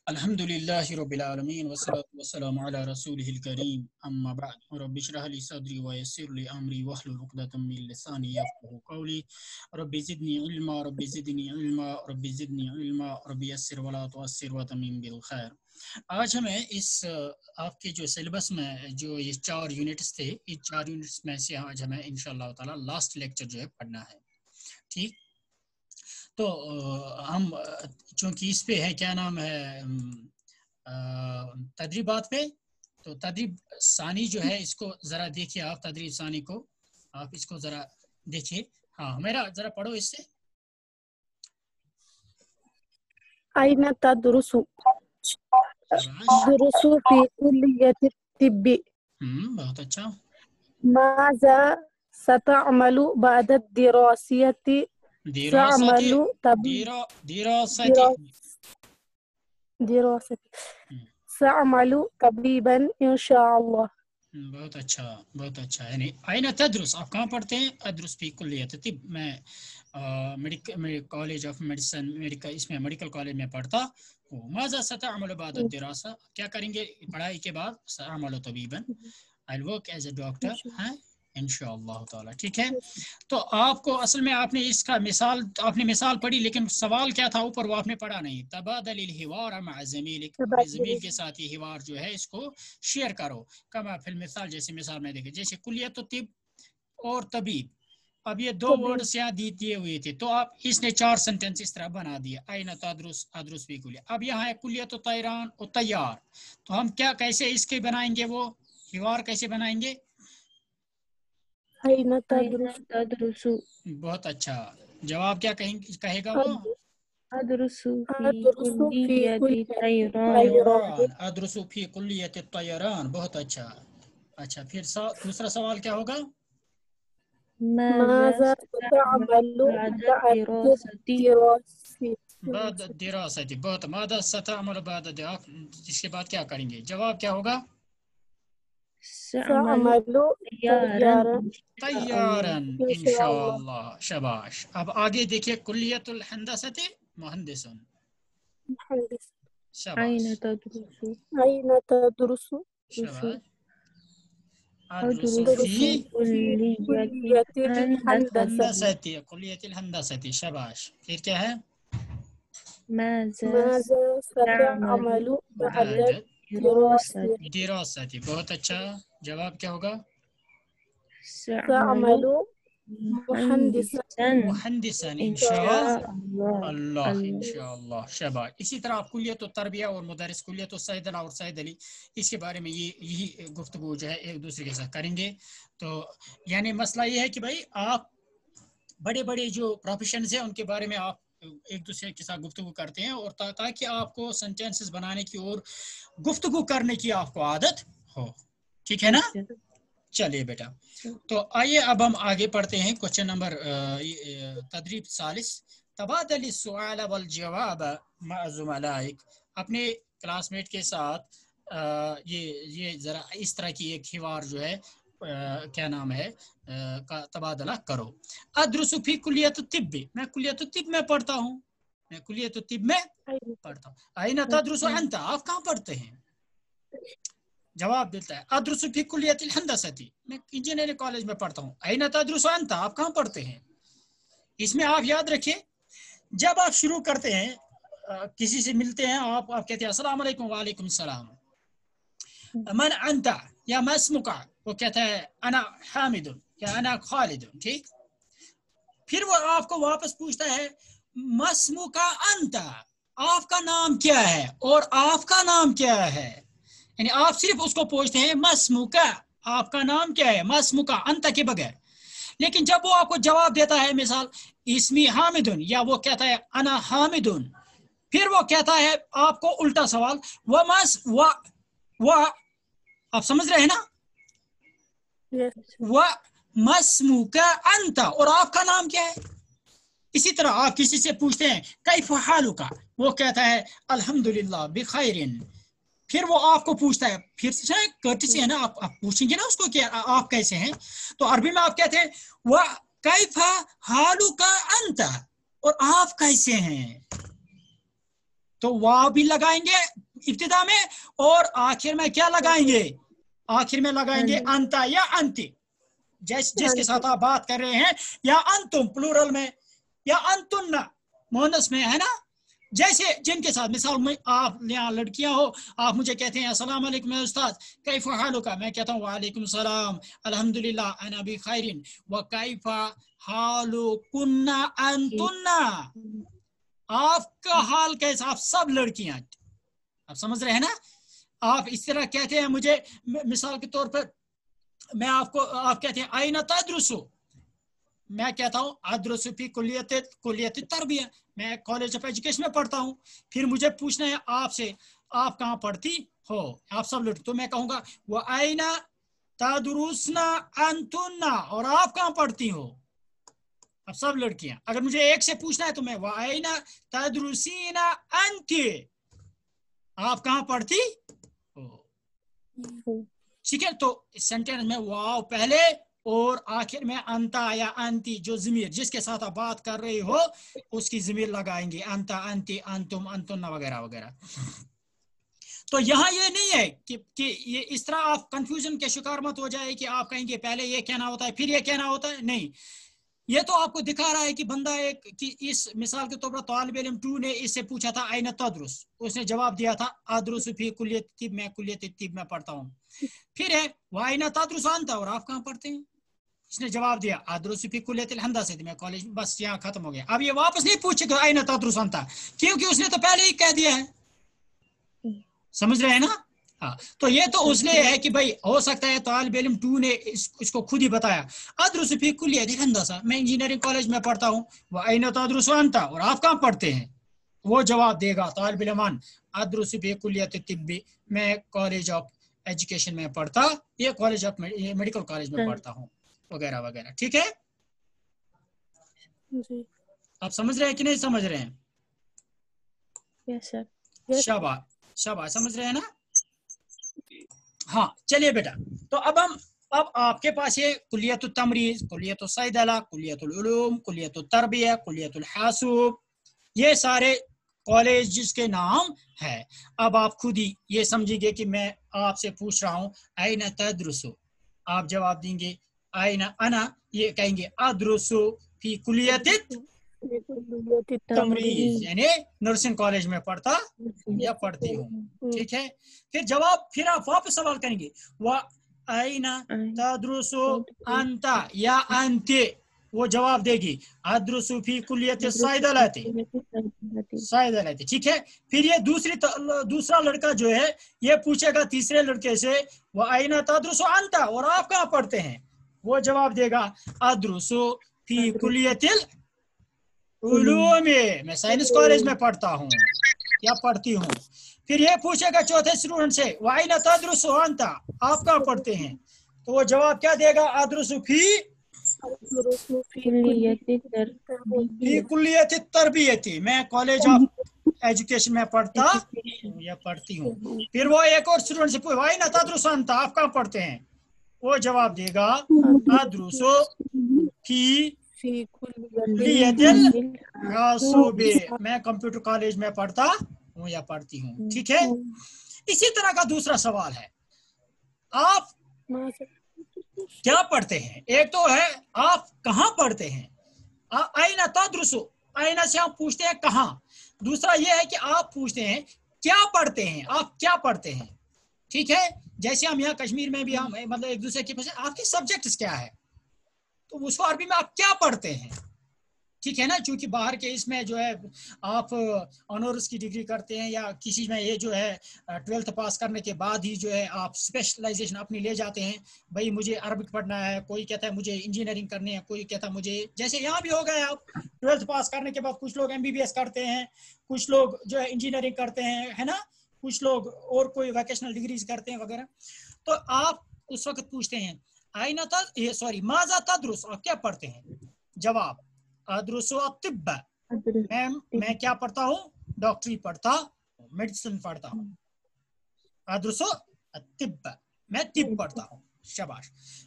अल्हम्दुलिल्लाहि रब्बिल आलमीन वस्सलातु वस्सलामु अला रसूलिहिल करीम अम्मा बअद रब्बि इश्रह ली सदरी व यस्सिर ली अमरी वहलुल उक़दतम मिन लिसानी यफ़क़हू क़ौली रब्बि ज़िदनी इल्मा रब्बि ज़िदनी इल्मा रब्बि ज़िदनी इल्मा रब्बि यस्सिर व ला तुअस्सिर व तम्मिम बिल खैर। आज हमें इस आपके जो सिलेबस में जो ये 4 यूनिट्स थे, इस 4 यूनिट्स में से आज हमें इंशाअल्लाह ताला लास्ट लेक्चर जो है पढ़ना है। ठीक, तो हम चूंकि इस पे है क्या नाम है तदरीबात पे, तो तदरीब सानी जो है इसको जरा देखिए आप, तदरीब सानी को आप इसको जरा देखिए। हाँ मेरा जरा पढ़ो इससे। أين تدرس؟ أدرس في كلية الطب. बहुत अच्छा। ماذا ستعمل بعد الدراسة؟ سأعمل دراسة سأعمل طبيبا إن شاء الله. बहुत अच्छा, बहुत अच्छा। यानी आइना तदरुस, आप कहाँ पढ़ते हैं? अदरुस फी कुल्लियत तिब, मैं medical college of medicine, medical इसमें मेडिकल कॉलेज में पढ़ता हूँ। माज़ा सतअमलु बाद अद-दिरासा, क्या करेंगे पढ़ाई के बाद? सअअमलु तबीबन, I will work as a doctor, हैं इंशाअल्लाह ताला। ठीक है, तो आपको असल में आपने इसका मिसाल, आपने मिसाल पढ़ी लेकिन सवाल क्या था ऊपर वो आपने पढ़ा नहीं। तबादलिल हिवार मअ ज़मीलिक, अपने ज़मील के साथ ये हिवार जो है इसको शेयर करो। कमा फिल मिसाल, जैसे मिसाल में देखें, जैसे कुलियत तिब और तबीब, अब ये 2 वर्ड्स यहाँ दिए हुए थे, तो आप इसने 4 सेंटेंस इस तरह बना दिया। आइना तदरुस अदरुस फी कुलियत। अब यहाँ है कुलियत तैरान और तैयार, तो हम क्या कैसे इसके बनाएंगे, वो हिवार कैसे बनाएंगे? أين تدرس؟ बहुत अच्छा, जवाब क्या कहेगा वो? أدرس في كلية الطيران. अदरुसु फी कुल्लियत तैरान, बहुत अच्छा। अच्छा, फिर दूसरा सवाल क्या होगा? ماذا ستعمل بعد दिरासती, बहुत। मादा सतअमल बाद, इसके बाद क्या करेंगे? जवाब क्या होगा? سأعمل तैयारन इंशाअल्लाह, शाबाश। अब आगे देखिए, कुल्लियतुल हंदसती मुहंदिसन, शाबाश। أين تدرس؟ शाबाश। أدرس في كلية الهندسة. हंदसती, कुल्लियतुल हंदसती, शाबाश। फिर क्या है? ماذا ستعمل بعد दिरासती, बहुत अच्छा। जवाब क्या होगा? سأعمل मुहंदिसन इंशाअल्लाह, इंशाअल्लाह, शाबाश। इसी तरह आप कुलियत तरबिया और मुदरिस, कुलियत सैयद और सैयद अली, इसके बारे में यही गुफ्तगू जो है एक दूसरे के साथ करेंगे। तो यानी मसला ये है कि भाई आप बड़े बड़े जो प्रोफेशंस हैं उनके बारे में आप एक दूसरे के साथ गुफ्तगू करते हैं, और ताकि आपको सेंटेंसेस बनाने की और गुफ्तगू करने की आपको आदत हो। ठीक है ना? चलिए बेटा, तो आइए अब हम आगे पढ़ते हैं। क्वेश्चन नंबर तदरीब सालिस, तबादल सुआल वल जवाब मअ ज़ुमलाइक, अपने क्लासमेट के साथ ये जरा इस तरह की एक हिवार जो है क्या नाम है का तबादला करो। अदरुसु फी कुलियत तिब, मैं कुलियत तिब में पढ़ता हूँ, मैं कुलियत तिब में पढ़ता हूँ। आइना तदरुसु अंता, आप कहाँ पढ़ते हैं? जवाब देता है अदरुसु फी कुलियतिल हंदसती, मैं इंजीनियरिंग कॉलेज में पढ़ता हूँ। आइना तदरुसु अंता, आप कहाँ पढ़ते हैं? इसमें आप याद रखिए, जब आप शुरू करते हैं किसी से मिलते हैं, आप कहते हैं अस्सलाम वालेकुम, वालेकुम सलाम, मन अंता या मस्मुका, वो कहता है अना हामिदुन या अना खालिदुन। ठीक, फिर वो आपको वापस पूछता है मस्मुका अंता, आपका नाम क्या है और आपका नाम क्या है। यानी आप सिर्फ उसको पूछते हैं मस्मुका, आपका नाम क्या है, मस्मुका अंता के बगैर। लेकिन जब वो आपको जवाब देता है, मिसाल इसमी हामिदुन, या वो कहता है अना हामिदुन, फिर वो कहता है आपको उल्टा सवाल, आप समझ रहे हैं ना? व मस्मुका अंता, और आपका नाम क्या है। इसी तरह आप किसी से पूछते हैं कैफ हालुका, वो कहता है अल्हम्दुलिल्लाह बिखैरिन, फिर वो आपको पूछता है, फिर से कर्टिसी है ना, आप पूछेंगे ना उसको कि आप कैसे हैं। तो अरबी में आप कहते हैं व कैफा हालुका अंता, और आप कैसे हैं। तो वाव भी लगाएंगे इब्तिदा में और आखिर में क्या लगाएंगे, आखिर में लगाएंगे अंता या अंति, जिसके साथ आप बात कर रहे हैं, या अंतुम प्लूरल में, या अंतुन्ना मोनस में, है ना। जैसे जिनके साथ, मिसाल में आप यहाँ लड़कियां हो, आप मुझे कहते हैं अस्सलाम वालेकुम उस्ताद, कैफ हालुका, मैं कहता हूँ वालेकुम सलाम अल्हम्दुलिल्लाह अना भी खैरिन, व कैफ हालुकुन्ना अंतुन्ना, आपका हाल कैसा, आप सब लड़कियां, आप समझ रहे हैं ना। आप इस तरह कहते हैं मुझे, मिसाल के तौर पर मैं आपको, आप कहते हैं आइना तदरुसु, मैं कहता हूँ अदरुसु फी कुल्लियत तरबिया, मैं कॉलेज ऑफ एजुकेशन में पढ़ता हूँ। फिर मुझे पूछना है आपसे, आप कहाँ पढ़ती हो, आप सब लोग, तो मैं कहूँगा वो आइना तदरुसना अंतुन्ना, और आप कहाँ पढ़ती हो, अब सब लड़कियां। अगर मुझे एक से पूछना है तो मैं वो आइना तदरुसीना अंती, आप कहाँ पढ़ती हो, ठीक है। तो सेंटेंस में वाव पहले और आखिर में अंता या अंती, जो ज़मीर जिसके साथ आप बात कर रहे हो उसकी ज़मीर लगाएंगे, अंता अंती अंतुम अंतुन्ना वगैरह वगैरह। तो यहाँ ये नहीं है कि ये इस तरह आप कंफ्यूजन के शिकार मत हो जाए कि आप कहेंगे पहले ये कहना होता है फिर ये कहना होता है, नहीं। ये तो आपको दिखा रहा है कि बंदा एक, कि इस मिसाल के तौर पर तालिब इल्म 2 ने इससे पूछा था आइना तदरुस, उसने जवाब दिया था अदरुस फी कुल्लियत तिब, मैं कुल्लियत तिब में पढ़ता हूँ। फिर है वाइना तदरुस अंता, और आप कहाँ पढ़ते हैं, इसने जवाब दिया अदरुस फी कुल्लियत हंदासा, मैं कॉलेज, बस यहाँ खत्म हो गया। अब ये वापस नहीं पूछेगा आइना तदरुस अंता, क्योंकि उसने तो पहले ही कह दिया है, समझ रहे हैं ना। हाँ, तो ये तो उसने है कि भाई हो सकता है तालिब इल्म 2 ने इसको खुद ही बताया अदरुस फी कुल्लियत हंदासा, मैं इंजीनियरिंग कॉलेज में पढ़ता हूँ, वो आइना तदरुस अंता, और आप कहाँ पढ़ते हैं, वो जवाब देगा तालिब इल्म अदरुस फी कुल्लियत तिब्बी, मैं कॉलेज ऑफ एजुकेशन में पढ़ता, ये कॉलेज ऑफ मेडिकल कॉलेज में पढ़ता हूँ वगैरह वगैरह, ठीक है। आप समझ रहे हैं कि नहीं समझ रहे हैं? Yes sir. शाबाश शाबाश, समझ रहे हैं ना। हाँ चलिए बेटा, तो अब आपके पास ये कुल्लियतुल तमरीज, कुल्लियतुल सैदला, कुल्लियतुल उलूम, कुल्लियतुल तरबिया, कुल्लियतुल हासूब, ये सारे कॉलेज के नाम है। अब आप खुद ही ये समझिए कि मैं आपसे पूछ रहा हूँ आइना तदरुसु, आप जवाब देंगे आइना अना, ये कहेंगे अदरुसु फी कुल्लियतित तमरीज, यानी नर्सिंग कॉलेज में पढ़ता या पढ़ती हूँ, ठीक है। फिर जवाब, फिर आप वापस सवाल करेंगे व आइना तदरुसु अंता या अंते, वो जवाब देगी अदरुसु फी कुल्लियत सैदलाती, ठीक है। फिर ये दूसरा लड़का जो है ये पूछेगा तीसरे लड़के से वो आइना तदरुसु अंता, और आप कहाँ पढ़ते हैं, वो जवाब देगा अदरुसु फी कुल्लियतिल उलूम, मैं साइंस कॉलेज में पढ़ता हूँ या पढ़ती हूँ। फिर ये पूछेगा चौथे स्टूडेंट से वाइना तदरुसु अंता, आप कहाँ पढ़ते हैं, तो वो जवाब क्या देगा अदरुसु फी कुल्लियत तरबियती, मैं कॉलेज ऑफ एजुकेशन में पढ़ता या पढ़ती हूँ। फिर वो एक और स्टूडेंट से पूछे वाइना तदरुसु अंता, आप कहाँ पढ़ते हैं, वो जवाब देगा अदरुसु फी मैं कंप्यूटर कॉलेज में पढ़ता हूँ या पढ़ती हूँ, ठीक है। इसी तरह का दूसरा सवाल है, आप क्या पढ़ते हैं, एक तो है आप कहाँ पढ़ते हैं, आइना तदरुसु, आइना से हम पूछते हैं कहाँ, दूसरा ये है कि आप पूछते हैं क्या पढ़ते हैं, आप क्या पढ़ते हैं, ठीक है। जैसे हम यहाँ कश्मीर में भी हम मतलब एक दूसरे के पास आपके सब्जेक्ट्स क्या है, तो उसको अरबी में आप क्या पढ़ते हैं, ठीक है ना। क्योंकि बाहर के इसमें जो है आप ऑनर्स की डिग्री करते हैं या किसी में ये जो है 12th पास करने के बाद ही जो है आप स्पेशलाइजेशन अपनी ले जाते हैं, भाई मुझे अरबिक पढ़ना है, कोई कहता है मुझे इंजीनियरिंग करनी है, कोई कहता है मुझे, जैसे यहाँ भी हो गए आप 12th पास करने के बाद कुछ लोग MBBS करते हैं, कुछ लोग जो है इंजीनियरिंग करते हैं, है ना, कुछ लोग और कोई वोकेशनल डिग्रीज करते हैं वगैरह। तो आप उस वक्त पूछते हैं आइना माज़ा तदरुस, आप क्या पढ़ते हैं, जवाब अदरुसु अतिब, मैं क्या पढ़ता हूँ, डॉक्टरी पढ़ता, मेडिसिन पढ़ता हूँ, अदरुसु अतिब, मैं तिब पढ़ता हूँ, शाबाश।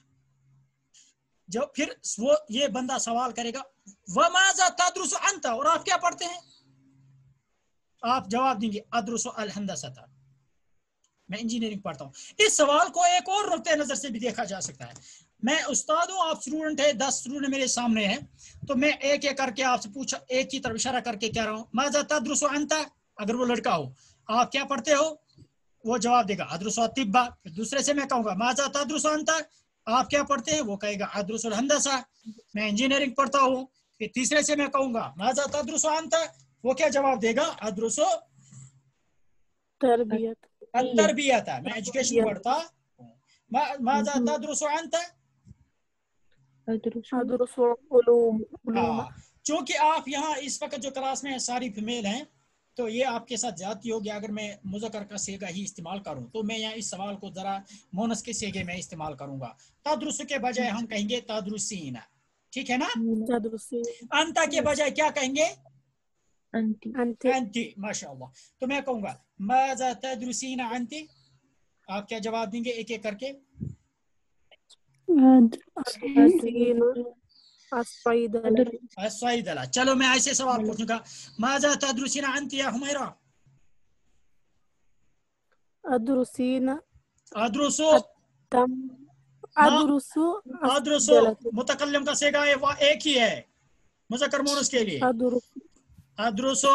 जो फिर वो ये बंदा सवाल करेगा व माज़ा तदरुसु अंता, और आप क्या पढ़ते हैं, आप जवाब देंगे अदरुसु अल हंदसता, मैं इंजीनियरिंग पढ़ता हूँ। इस सवाल को एक और नुक्ते नजर से भी देखा जा सकता है। मैं उस्ताद हूँ, आप स्टूडेंट है, 10 स्टूडेंट मेरे सामने हैं, तो मैं एक एक करके आपसे पूछा, एक की तरफ इशारा करके कह रहा हूँ माज़ा तदरुसु अंता, अगर वो लड़का हो आप क्या पढ़ते हो, वो जवाब देगा अदरुसु तिब्बा। फिर दूसरे से मैं कहूँगा माज़ा तदरुसु अंता, आप क्या पढ़ते हैं, वो कहेगा अदरुसुल हंदसा, मैं इंजीनियरिंग पढ़ता हूँ। फिर तीसरे से मैं कहूँगा माज़ा तदरुसु अंता, वो क्या जवाब देगा अदरुसु तरबियत तरबियत, मैं एजुकेशन पढ़ता हूँ। माज़ा तदरुसु अंता, अदरुसु उलूम हाँ, चूंकि आप यहाँ इस वक्त जो क्लास में सारी फीमेल हैं तो ये आपके साथ ज्यादती होगी। अगर मैं मुज़क्कर का सेगा ही इस्तेमाल करूं तो मैं यहाँ इस सवाल को जरा मोनस के सेगे में इस्तेमाल करूंगा। तदरुस के बजाय हम कहेंगे तदरुसीना, ठीक है ना। अंता के बजाय क्या कहेंगे, अंती, माशाअल्लाह। तो मैं कहूंगा माज़ा तदरुसीना अंती, आप क्या जवाब देंगे एक एक करके। अस्सईदला। चलो मैं ऐसे सवाल पूछूंगा, माज़ा तदरुसीना अंती या हुमैरा। अदरुसु मुतकल्लिम का सेगा है, वो एक ही है मुज़क्कर मुअन्नस के लिए। अदरुसु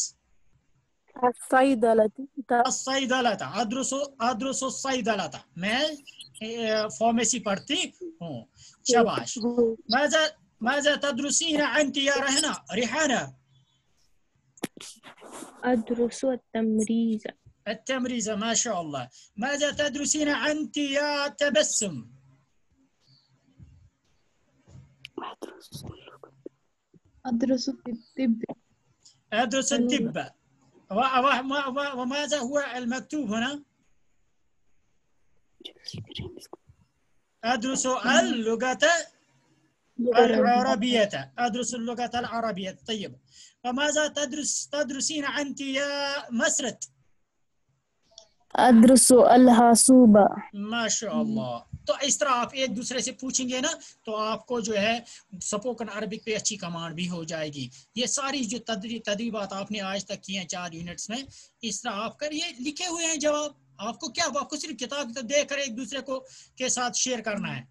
अस्सईदलता, अदरुसु अस्सईदलता, मैं फार्मेसी पढ़ती हूँ। शाबाश। माज़ा तदरुसीना अंती या रिहाना। अदरुसु तमरीज़, التمريز ما شاء الله. ماذا تدرسين أنت يا تبسم؟ أدرس الطب. أدرس الطب. وماذا هو المكتوب هنا؟ أدرس اللغة العربية. أدرس اللغة العربية. طيب، وماذا تدرسين أنت يا مسرت؟ अदरुसु अल-हासूबा। माशाअल्लाह। तो इस तरह आप एक दूसरे से पूछेंगे ना तो आपको जो है स्पोकन अरबिक पे अच्छी कमांड भी हो जाएगी। ये सारी जो तदरीबात आपने आज तक की हैं 4 यूनिट्स में, इस तरह आप करिए, लिखे हुए हैं जवाब। आपको क्या, आपको सिर्फ किताब तो देख कर एक दूसरे को के साथ शेयर करना है।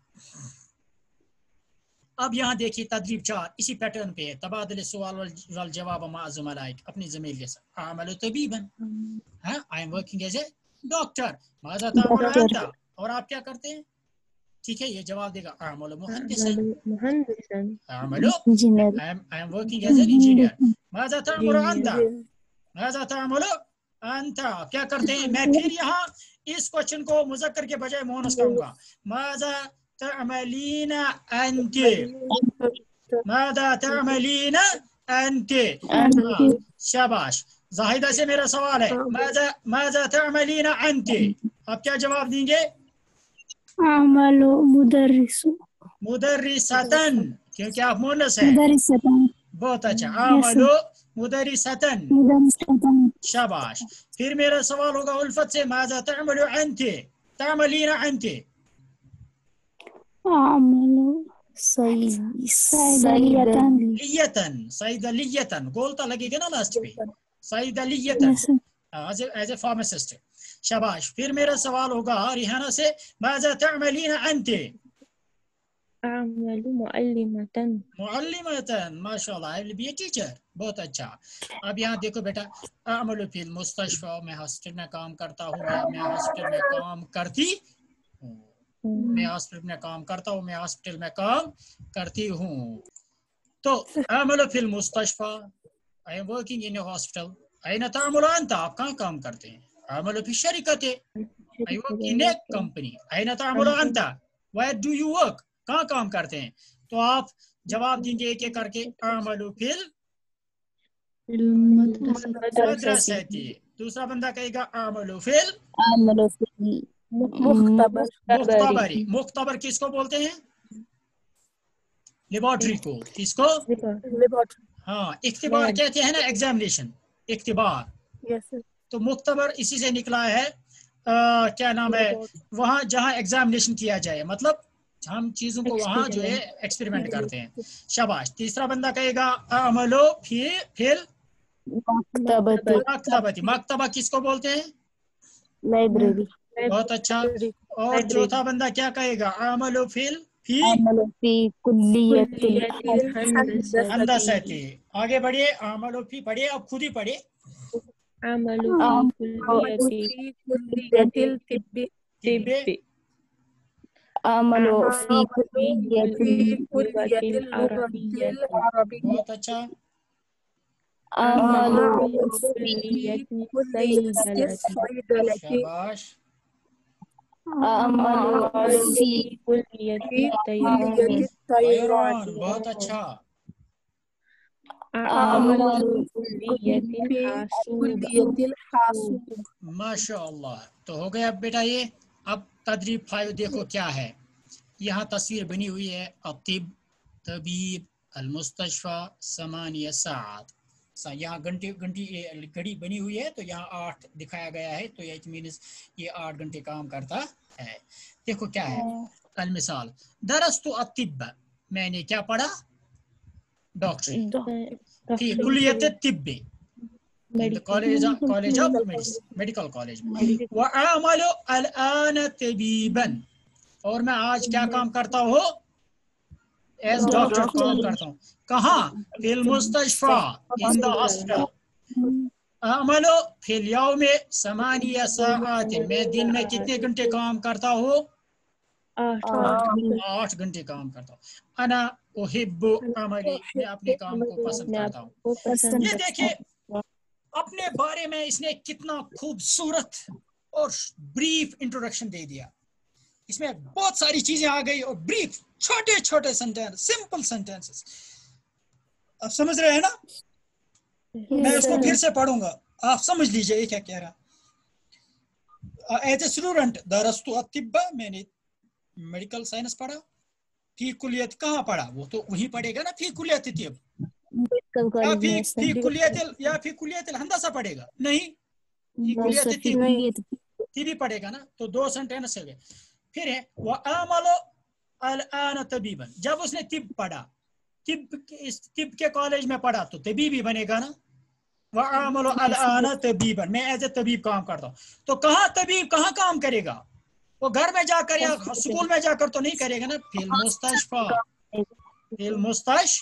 अब यहाँ देखिए तदरीब 4 इसी पैटर्न पे है, तबादले सवाल वल जवाब मा ज़ुमलाइक, अपनी ज़मील के साथ। अमल तबीबन, हाँ, I am working as a doctor. माज़ा तामल अंता, और आप क्या करते हैं, ठीक है, ये जवाब देगा अमल मुहद्दिसन, अमल engineer, I am working as an engineer. माज़ा तामल अंता, माज़ा तामल अंता, क्या करते हैं। मैं फिर यहाँ इस क्वेश्चन को मुज़क्कर के बजाय मुअन्नस करूंगा। माज़ा تعملين أنت، ماذا تعملين أنت؟ शाबाश। जाहिदा से मेरा सवाल है, माज़ा تعملين أنت, आप क्या जवाब देंगे। अमलु मुदर्रिसु, मुदर्रिसतन, क्योंकि आप मुअन्नस हैं। बहुत अच्छा, अमलु मुदर्रिसतन, शाबाश। फिर मेरा सवाल होगा उल्फत से, माज़ा تعمل أنت, تعملين أنت। सईदलियतन, गोलता लगेगा ना लास्ट पे, सईदलियतन एज ए फार्मासिस्ट। शाबाश। फिर मेरा सवाल होगा रिहाना से, माज़ा तअमलीन अंत। अमलु मुअल्लिमतन, मुअल्लिमतन, माशाअल्लाह, I will be a teacher. बहुत अच्छा। अब यहाँ देखो बेटा, अमलु फिल मुस्तशफा, मैं हॉस्पिटल में काम करता हूँ, मैं हॉस्पिटल में काम करती हूँ, मैं हॉस्पिटल में काम करता हूँ, मैं हॉस्पिटल में काम करती हूँ। तो अमल फिल मुस्तशफा, I am working in a hospital. अयना तामुल अंत, आप कहाँ काम करते हैं। अमल फिल शरीकत, I work in a company. अयना तामुल अंत, वेयर डू यू वर्क, कहाँ काम करते हैं। तो आप जवाब देंगे एक एक करके, अमल फिल मदरसती। दूसरा बंदा कहेगा अमल फिल मुख्तबरी। मुख्तबर किसको बोलते हैं, लेबोरेटरी को। किसको, हाँ, इख्तिबार कहते हैं ना, एग्जामिनेशन, इख्तिबार। तो मुख्तबर इसी से निकला है, क्या नाम है, वहाँ जहाँ एग्जामिनेशन किया जाए, मतलब हम चीजों को वहाँ जो है एक्सपेरिमेंट करते हैं। शाबाश। तीसरा बंदा कहेगा अमलो फिल मक्तबती मक्तबती, मक्तबा किसको बोलते हैं? लाइब्रेरी बहुत अच्छा। और चौथा बंदा क्या कहेगा? आमलो फिल फी अमल फी कुल्लियतिल हंदसती। आगे बढ़िए, आमलो फी पढ़िए, अब खुद ही पढ़िए। अमल في كلية الطب तिब्बे अमल फी في كلية कुल्लियतिल اللغة العربية बहुत अच्छा। अमल في كلية الصيدلة शाबाश। अमल फी في كلية الطيران طيران बहुत अच्छा। अमल في كلية الحاسوب माशाअल्लाह। तो हो गया बेटा ये। अब तदरीब 5 देखो क्या है। यहाँ तस्वीर बनी हुई है, अतिब, तबीब, अलमुस्तशफा, समानिया सात। यहाँ घड़ी बनी हुई है, तो यहाँ 8 दिखाया गया है, तो इट मीन्स ये 8 घंटे काम करता है। देखो क्या है। कल मिसाल दरस्तु अतिब, मैंने क्या पढ़ा? डॉक्टरी। फी कुल्लियत तिब्बे, in the college of medicine, medical college. वअमलु अलआन तबीबन, और मैं आज क्या काम करता हूँ? एज डॉक्टर काम करता हूँ। कहाँ? फिल मुस्तशफा, इन द हॉस्पिटल। अमलु फिल यौमे समानिया साआत, मैं दिन में कितने घंटे काम करता हूँ? 8 घंटे काम करता हूँ। अना उहिब्बु अमली, मैं अपने काम को पसंद करता हूँ। ये देखिए अपने बारे में इसने कितना खूबसूरत और ब्रीफ इंट्रोडक्शन दे दिया। इसमें बहुत सारी चीजें आ गई और ब्रीफ, छोटे छोटे सेंटेंस, सिंपल सेंटेंसेस। आप समझ रहे हैं ना? मैं उसको फिर से पढ़ूंगा, आप समझ लीजिए ये क्या कह रहा। एज ए स्टूडेंट दरस्तु अतिब्बा, मैंने मेडिकल साइंस पढ़ा। फी कुलियत कहाँ पढ़ा? वो तो वहीं पढ़ेगा ना, फी कुलियत तिब, या फी कुलियत हंदसा पढ़ेगा? नहीं, फी कुलियत तिब पढ़ेगा ना। तो 2 सेंटेंस हो गए। फिर है वो आमलो अलआन तबीबन, जब उसने तिब पढ़ा, तिब के कॉलेज में पढ़ा, तो तबीबी बनेगा ना। वो आमलो अलआन तबीबन, मैं एज ए तबीब काम करता हूँ। तो कहाँ तबीब कहाँ काम करेगा? वो घर में जाकर या स्कूल में जाकर तो नहीं करेगा ना। फिल मुस्तशफा, फिल मुस्तश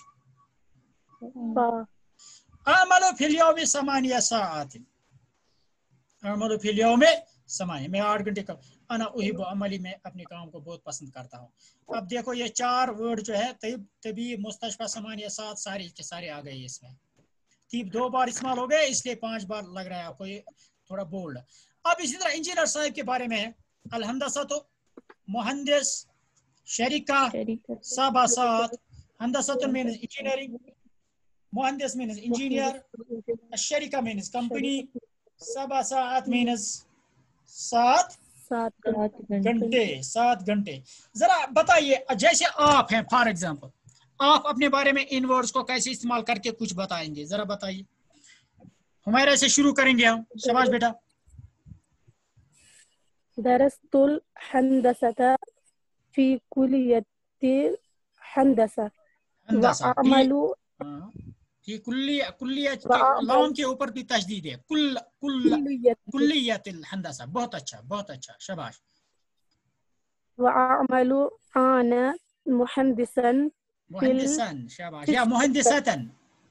अमलो फिल यौम समानिया साआत, अमलो फिल यौम समानिया, मैं 8 घंटे का। अना उहिब्बु अमली, मैं अपने काम को बहुत पसंद करता हूँ। अब देखो ये 4 वर्ड जो है, तबीब, मुस्तशफा, समानिया सात, सारे के सारे आ गए इसमें। तीब 2 बार इस्तेमाल हो गए, इसलिए 5 बार लग रहा है आपको, ये थोड़ा बोल्ड। अब इसी तरह इंजीनियर साहब के बारे में है। अलहंदसा तो मुहंदिस, शरीका, साबासात। हंदसा तो मीन्स इंजीनियरिंग, मुहंदिस मीन्स इंजीनियर, शरीका मीन्स कंपनी, साबासात मीन्स 7 घंटे, 7 घंटे। जरा बताइए, जैसे आप हैं फॉर एग्जांपल, आप अपने बारे में इन वर्ड्स को कैसे इस्तेमाल करके कुछ बताएंगे, जरा बताइए। हुमैरा से शुरू करेंगे हम। शाबाश बेटा। दरस्तुल हंदसता फी कुलियति हंदसा वअमलु फी कुल्लियत के लाम के ऊपर भी तशदीद है, कुल्लियतिल हंदसा। बहुत अच्छा, बहुत अच्छा, शाबाश। वअमलु आना मुहंदिसन, शाबाश। या मुहंदिसतन,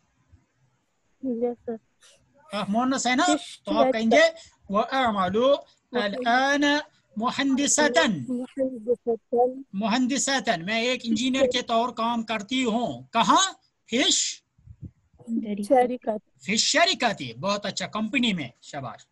आप मुहन्नस है ना, तो आप कहेंगे वअमलु अलआन मुहंदिसतन। मुहंदिसतन, मैं एक इंजीनियर के तौर काम करती हूँ। कहाँ? फिश शरीकती, बहुत अच्छा, कंपनी में। शाबाश।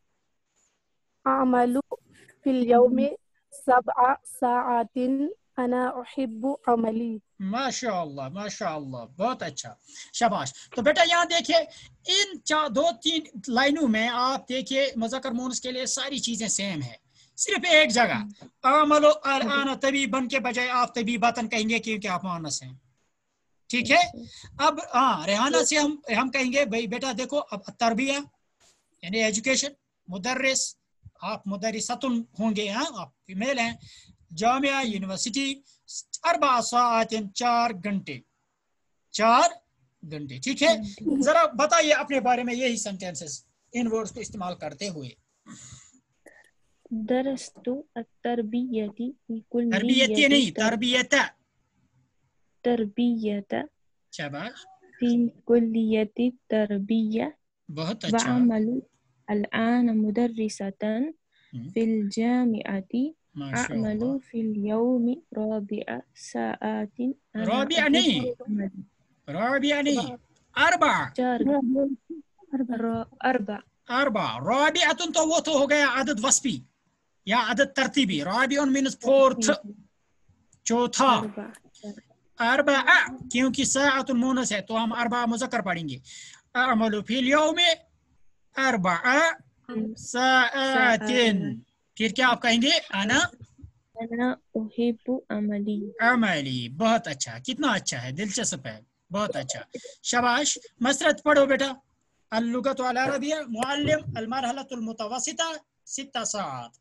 अमलु फिल यौमी 7 साआतिन अना उहिब्बु अमली। माशाअल्लाह, माशाअल्लाह, बहुत अच्छा, शाबाश। तो बेटा यहाँ देखिए, इन 2-3 लाइनों में आप देखिए मुज़क्कर मुअन्नस के लिए सारी चीजें सेम है, सिर्फ एक जगह अमलो अलआन तबीबन के बजाय आप तबीबतन कहेंगे क्योंकि आप मुअन्नस हैं। ठीक है। अब रेहाना से हम कहेंगे भाई बेटा देखो, अब तरबिया यानी एजुकेशन, मुदर्रिस, आप मुदर्रिसतुन होंगे, आप फीमेल हैं। जामिया यूनिवर्सिटी, 4 घंटे, 4 घंटे। ठीक है, जरा बताइए अपने बारे में यही सेंटेंसेस इन वर्ड्स को इस्तेमाल करते हुए। दरस्तु अत-तरबियती फी तरबियती नहीं, तरबियता। तरबियता शाबाश, फी कुल्लियती तरबिया बहुत अच्छा। वअमलु अलआन मुदर्रिसतन फिल जामिअती अअमलु फिल यौमि राबि'a साआतिन राबि'a नहीं, राबि'a नहीं, अरबा। अरबा, राबिअतुन तो वो तो हो गया आदत वस्फी या आदत तरतीबी। राबिउन मीन्स फोर्थ, चौथा। अरबा क्योंकि साअतुन मुनस है तो हम अरबा मुज़क्कर पढ़ेंगे। अअमलु फिल यौमि अरबा साआतिन। फिर क्या आप कहेंगे? अना उहिब्बु अमली। अमली, बहुत अच्छा, कितना अच्छा है, दिलचस्प है, बहुत अच्छा, शाबाश। मसरत पढ़ो बेटा। अल-लुगतु अल-अरबिया मुअल्लिम अल-मरहलतुल मुतवस्सिता 6 सात।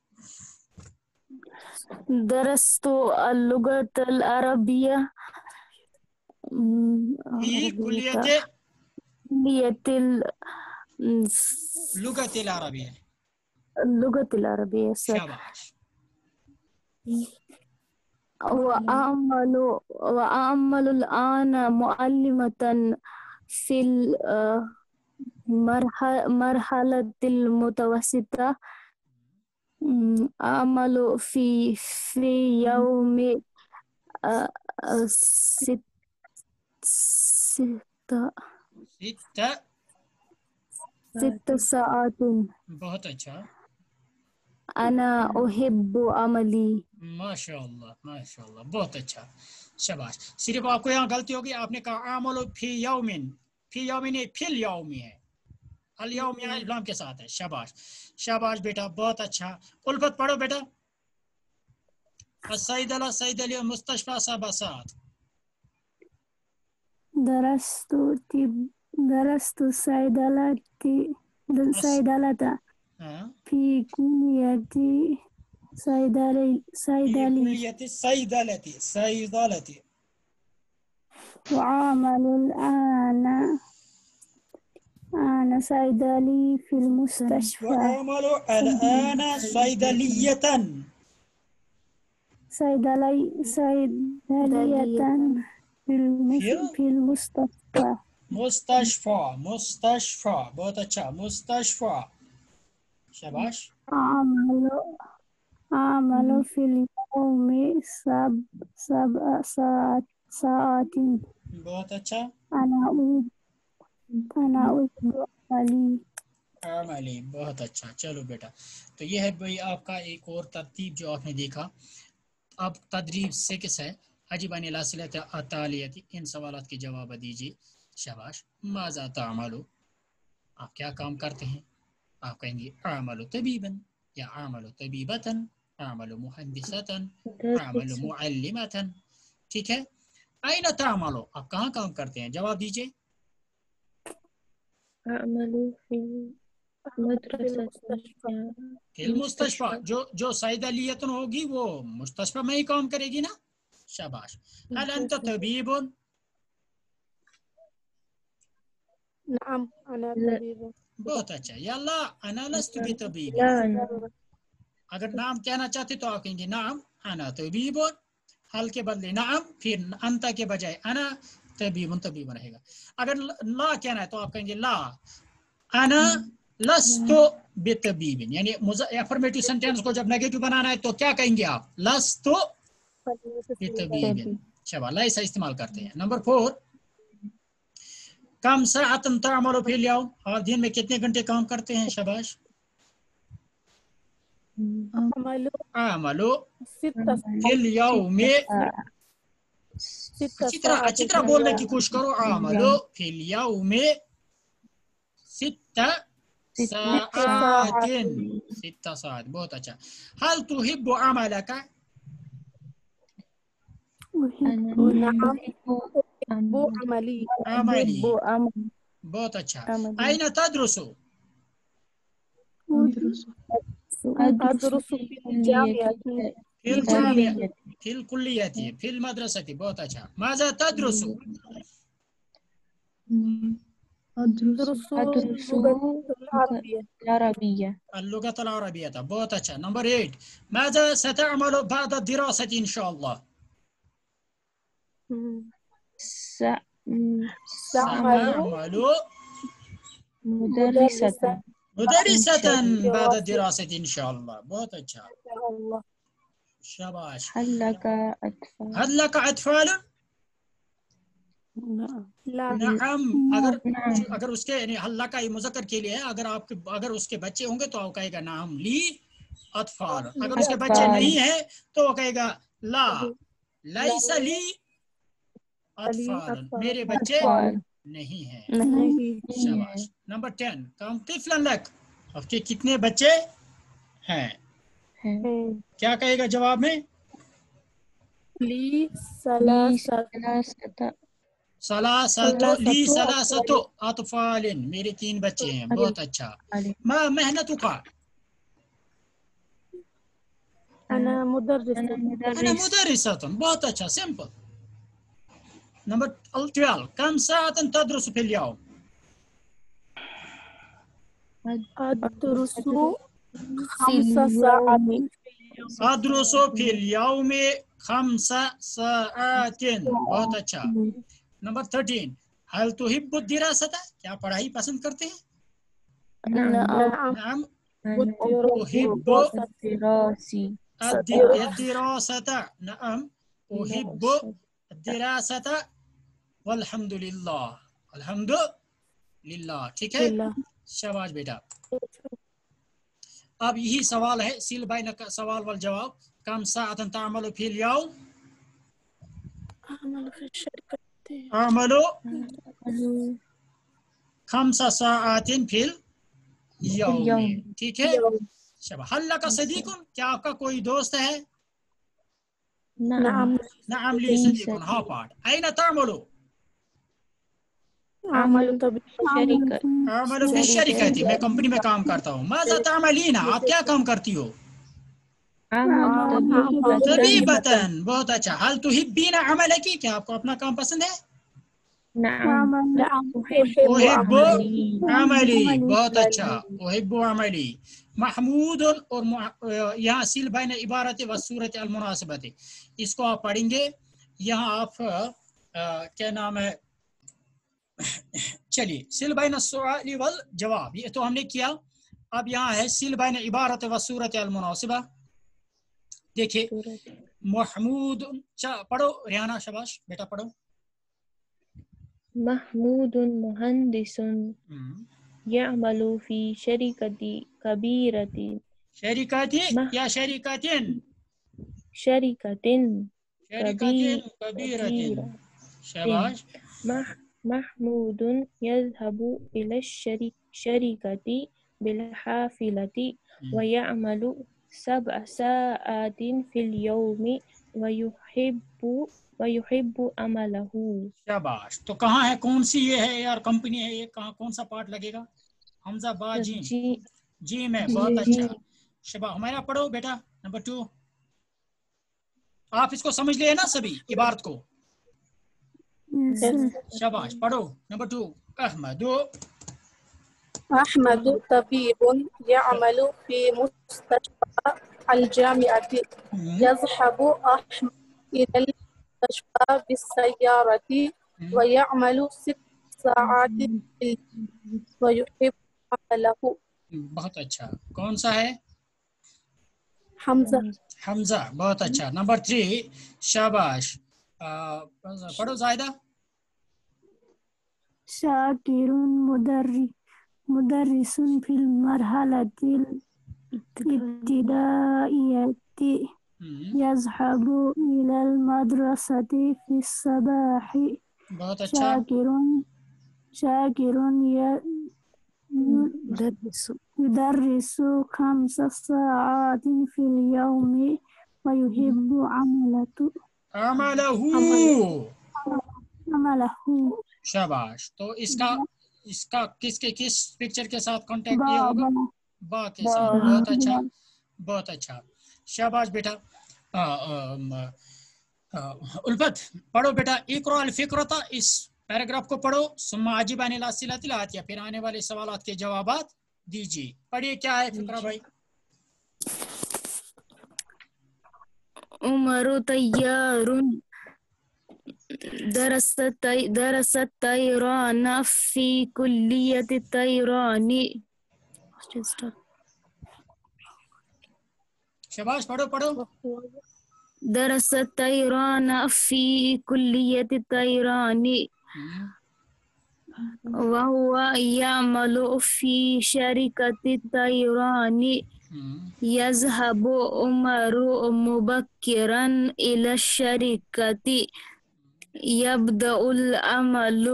दरस्तु अल-लुगतल अरबिया फी कुल्लियत लुगतिल अरबिया। लुगतिल अरबिया। शाबाश। वअअमलु अलआन मुअल्लिमतन फिल मरहलतिल मुतवस्सिता अअमलु फी यौमि सित्ता साआतिन। बहुत अच्छा। अना उहिब्बु अमली। माशाअल्लाह, माशाअल्लाह, बहुत अच्छा, शाबाश। सिर्फ आपको यहाँ गलती होगी, आपने कहा अमलु फी यौमिन, फी यौमिन नहीं फिल यौमि है, अल यौम यहाँ इस्लाम के साथ है। शाबाश, शाबाश बेटा, बहुत अच्छा। उल्फत पढ़ो बेटा। अस्सैदला सैदली मुस्तशफा सबसात। दरस्तु सैदलता फी कुल्लियती सैदलती वअमलु अलआन सैदली फिल मुस्तशफा। वअमलु अलआन सैदलियतन फिल मुस्तशफा। मुस्तशफा, बहुत अच्छा, मुस्तशफा, शाबाश। अअमलु फिल यौमि साआतिन। बहुत अच्छा। अना उहिब्बु अमली, बहुत अच्छा। चलो बेटा, तो ये है भाई आपका एक और तरतीब जो आपने देखा। अब तदरीब 6 है, अजिबान अतालियती, इन सवालों के जवाब दीजिए। शाबाश। माज़ा तामलु, आप क्या काम करते हैं? आप कहेंगे आमलु तबीबन या आमलु तबीबतन, आमलु मुहंदिसतन, आमलु मुअल्लिमतन। ठीक है। ऐन तामलु, आप कहाँ काम करते हैं? जवाब दीजिए। अअमलु फिल मुस्तशफा, जो सैदलियतन होगी वो मुस्तशफा में ही काम करेगी ना। शाबाश। हल अंत तबीबुन, नाम अना तबीबुन। बहुत अच्छा। यल्ला अना लस्तु बितबीब। अगर नाम कहना चाहते तो आप कहेंगे नाम अना तबीबुन, हल के बदले नाम, फिर अंता के बजाय अना तबीबुन, तबीबुन रहेगा। अगर ला कहना है तो आप कहेंगे ला अना लस्तु बितबीबिन, यानी अफर्मेटिव सेंटेंस को जब नेगेटिव बनाना है तो क्या कहेंगे आप? लस्तु बितबीबिन। शाबाश, लाइसा इस्तेमाल करते हैं। नंबर 4, कम सअतन तअमलु फिल यौम, आप दिन में कितने घंटे काम करते हैं? शाबाश। अअमलु फिल यौमि, अच्छी तरह बोलने की कोशिश करो। अअमलु फिल यौमि सित्ता साआतिन, 6 सात, बहुत अच्छा। हल तुहिब्बु अमलका, अमली। अमली, बहुत अच्छा। ऐन तदरुसु, अदरुसु फिल जामिअती फिल कुल्लियती, फिल मदरसती, बहुत अच्छा। माज़ा तदरुसु, أدرس اللغة العربية. العربية. اللغة العربية. बहुत अच्छा. نمبر 8 ماذا ستعمل بعد الدراسة إن شاء الله؟ سأعمل مدرسة. مدرسة بعد الدراسة إن شاء الله. बहुत अच्छा. إن شاء الله. शाबाश. هل لك أطفال؟ هل لك أطفال؟ لا. نعم. अगर उसके यानी हल्ला का ये मुज़क्कर के लिए है, अगर उसके बच्चे होंगे तो वो कहेगा नाम ली अतफाल. अगर उसके बच्चे नहीं है तो वो कहेगा ला लैसा ली अतफाल, मेरे बच्चे नहीं हैं. शाबाश. नंबर 10 कम तिफलन लक, आपके कितने बच्चे हैं? क्या कहेगा जवाब में? لي ثلاثة सलासतो अतफालिन, मेरे 3 बच्चे हैं. बहुत अच्छा. मा मेहनतुका? أنا مدرسة. أنا مدرسة. बहुत अच्छा. सिंपल. नंबर 12 कम सात तदरुस في اليوم? أدرس 5 ساعات. أدرس في اليوم 5 ساعات. बहुत अच्छा. नंबर 13 हल तुहिब्बु الدراسة, क्या पढ़ाई पसंद करते हैं? نعم. أحب الدراسة. نعم أحب الدراسة والحمد لله. الحمد لله. ठीक है. शाबाश बेटा. अब यही सवाल है सिल बैन का सवाल वल जवाब. कम साअतन तामलु फिल यौम? अमलु 5 साअतिन फिल यौम. ठीक है. शाबाश. हल लका सदीकुन, क्या आपका कोई दोस्त है? نعم. नअम ली सदीकुन. हाँ पाठ. ऐना तामलु? أعمل अमलु फी शरीकती, मैं कंपनी में काम करता हूँ. माज़ा तामलीना, आप क्या काम करती हो? तबीबतन. बहुत अच्छा. हल तुहिब्बीना अमलकी, क्या आपको अपना काम पसंद है? उहिब्बु अमली. बहुत अच्छा. उहिब्बु अमली. महमूद और यहाँ सिल बैन इबारत व सूरत अल मुनासिबत, इसको आप पढ़ेंगे. यहाँ आप क्या नाम है, चलिए सिल बैन अस्सुआल वल जवाब ये तो हमने किया. अब यहाँ है सिल बैन इबारत व सूरत अल मुनासिबा. देखिए महमूद. पढ़ो रिहाना. शाबाश बेटा पढ़ो. محمود مهندس يعمل في شركة كبيرة. शरीकती या शरीकतिन? شركة कबीरतिन. शाबाश. محمود يذهب إلى الشركة بالحافلة ويعمل 7 ساعات في اليوم ويحب عمله. शाबाश. तो कहाँ है, कौन सी ये है यार कंपनी है ये, कहाँ कौन सा पार्ट लगेगा? हमजा बा जीम. जीम है. बहुत अच्छा. शाबाश. हमारा पढ़ो बेटा. नंबर 2 आप इसको समझ लिए ना सभी इबारत को? शाबाश. पढ़ो. नंबर 2 أحمد طبيب يعمل في مستشفى الجامعة. يذهب أحمد إلى المستشفى بالسيارة ويعمل 6 ساعات ويحب عمله. बहुत अच्छा. कौन सा है? حمزة. हमजा. बहुत अच्छा. नंबर 3 शाबाश. पढ़ो जायदा. شاكر مدرس في المرحلة الابتدائية يذهب إلى المدرسة في الصباح. बहुत अच्छा. شاكر يدرس 5 ساعات في اليوم ويحب عمله. शाबाश. तो इसका किस पिक्चर के साथ कांटेक्ट किया होगा? बा के साथ. बहुत अच्छा. बहुत अच्छा. शाबाश बेटा. उल्फत पढ़ो बेटा. इक़रा अल फ़िक्रता, इस पैराग्राफ को पढ़ो, सुम्मा आजिबान इला सिलातिल आतिया, फिर आने वाले सवालात के जवाबात दीजिए। पढ़िए क्या है फिक्रा भाई। उमरु तैयारुन दरसत तैराना फी कुल्लियत तैरानी। शाबाश, पढ़ो पढ़ो। दरसत तैराना फी कुल्लियत तैरानी वहुवा यामलु फी शरिकति तैरानी यज़हबु उमरु मुबक्किरन इला शरिकति यब्दउल अमलु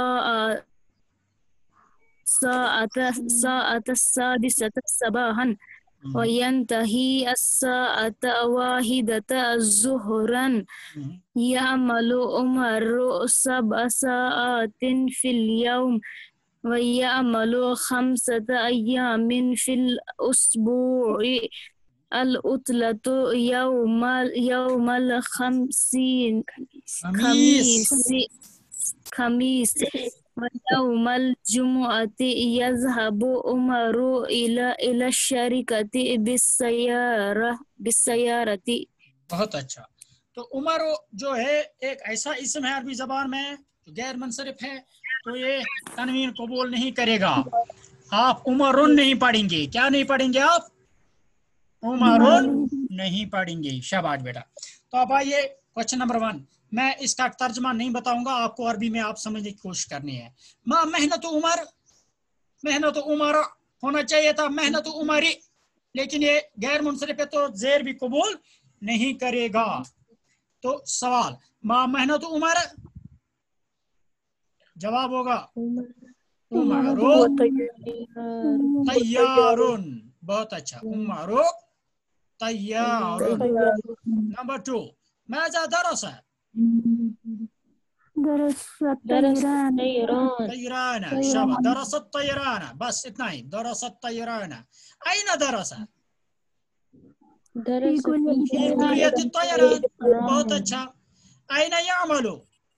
साअत सादिसत सबाहन वयंतही अस्साअत वाहिदत ज़ुहरन यामलु उमरु सबअ साआतिन फिल यौम वयअमलु खम्सत अय्यामिन फिल उसबुइ अल उतलतु यौमल खमीस वयौमल जुमुअति यज़हबु उमरु इला शरिकति बिस्सयारति। बहुत अच्छा। तो उमर जो है एक ऐसा इसम है अरबी जबान में जो गैर मुनसरिफ है, तो ये तनवीन कबूल नहीं करेगा। आप उमरुन नहीं पढ़ेंगे। क्या नहीं पढ़ेंगे आप? उमरुन नहीं पढ़ेंगे। शाबाश बेटा। तो अब आइए क्वेश्चन नंबर 1। मैं इसका तर्जमा नहीं बताऊंगा, आपको अरबी में आप समझने की कोशिश करनी है। मां मेहनत उमर, मेहनत उमर होना चाहिए था मेहनत उमरी, लेकिन ये गैर मुनसरिफ है तो जेर भी कबूल नहीं करेगा। तो सवाल मां मेहनत उमर, जवाब होगा उमरो तैयारुन। बहुत अच्छा, उमरो तैयारुन। नंबर 2, माजा दरसा तैराना। शाबाश, दरसत तैराना, बस इतना ही, दरसत तैराना। अयना दरसा? फी कुल्लियत तैरान। बहुत अच्छा। अयना यामलु?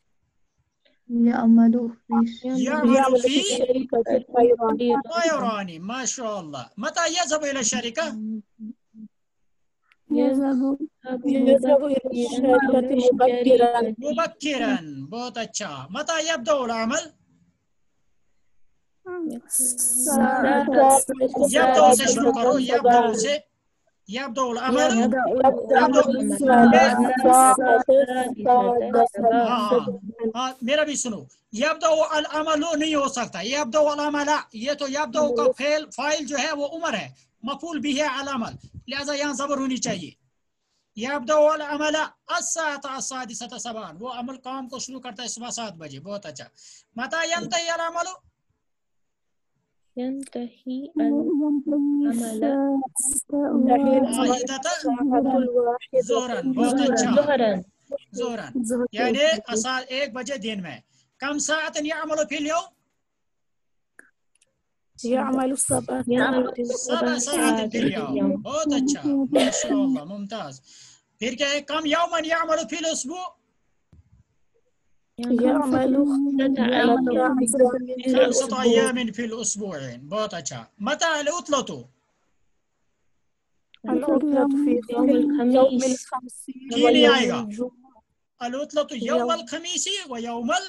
यामलु फी तैरानी। माशाअल्लाह। मता यज़हबु इला शरिका? मुबक्किरन। बहुत अच्छा। मता यब्दउल अमल? यब्दउ से शुरू करो, यब्दउ से। यब्दउल अमल, हाँ मेरा भी सुनो। यब्दउ अल अमलु नहीं हो सकता, यब्दउ अल अमला। ये तो यब्दउ का फाइल जो है वो उमर है, मफूल भी है अल अमल, लिहाजा यहाँ ज़बर होनी चाहिए। यब्दउ अल अमला अस्साअत अस्सादिसत सबाहन, वो अमल काम को शुरू करता है सुबह 7 बजे। बहुत अच्छा। मता यंतही अल अमलु? यंतही अल अमला ज़ोहरन। बहुत अच्छा, ज़ोहरन यानी 1 बजे दिन में। कम साअतन यअमलु फिल यौम? يعمل سبع साअतन फिल यौम। बहुत अच्छा, माशाअल्लाह, मुमताज। फिर क्या है? कम यौमन यअमलु फिल उसबु? يعمل खमसत अय्यामिन फिल उसबुअइन। बहुत अच्छा। मता अल उतलतु? العطلة في يوم الخميس क्यों नहीं आएगा? अल उतलतु यौमल खमीसी व यौमल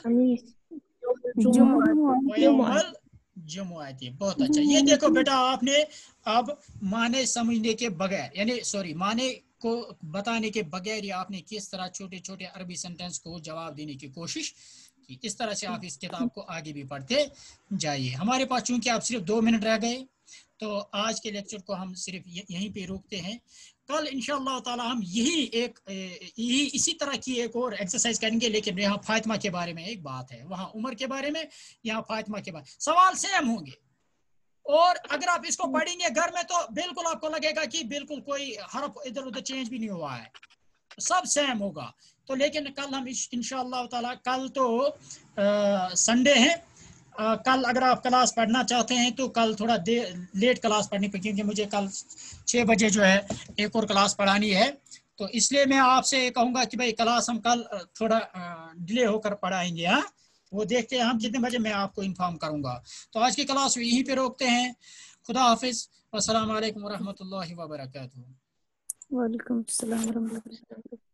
जुमुअती। बहुत अच्छा। ये देखो बेटा, आपने अब माने समझने के बगैर, यानी सॉरी माने को बताने के बगैर ही आपने किस तरह छोटे छोटे अरबी सेंटेंस को जवाब देने की कोशिश की। इस तरह से आप इस किताब को आगे भी पढ़ते जाइए। हमारे पास चूंकि आप सिर्फ 2 मिनट रह गए, तो आज के लेक्चर को हम सिर्फ यहीं पे रोकते हैं। कल इंशाअल्लाह ताला हम यही इसी तरह की एक और एक्सरसाइज करेंगे, लेकिन यहाँ फातिमा के बारे में एक बात है, वहाँ उमर के बारे में, यहाँ फातिमा के बारे में। सवाल सेम होंगे, और अगर आप इसको पढ़ेंगे घर में तो बिल्कुल आपको लगेगा कि बिल्कुल कोई हरफ इधर उधर चेंज भी नहीं हुआ है, सब सेम होगा। तो लेकिन कल हम इंशाअल्लाह ताला, कल तो संडे है, कल अगर आप क्लास पढ़ना चाहते हैं तो कल थोड़ा लेट क्लास पढ़नी पड़ेगी, क्योंकि मुझे कल 6 बजे जो है एक और क्लास पढ़ानी है। तो इसलिए मैं आपसे कहूँगा कि भाई क्लास हम कल थोड़ा डिले होकर पढ़ाएंगे। हाँ, وہ دیکھتے ہیں ہم کتنے بجے، میں آپ کو انفارم کروں گا. تو آج کی کلاس یہیں پہ روکتے ہیں. خدا حافظ. السلام علیکم ورحمۃ اللہ وبرکاتہ. وعلیکم السلام ورحمۃ اللہ وبرکاتہ.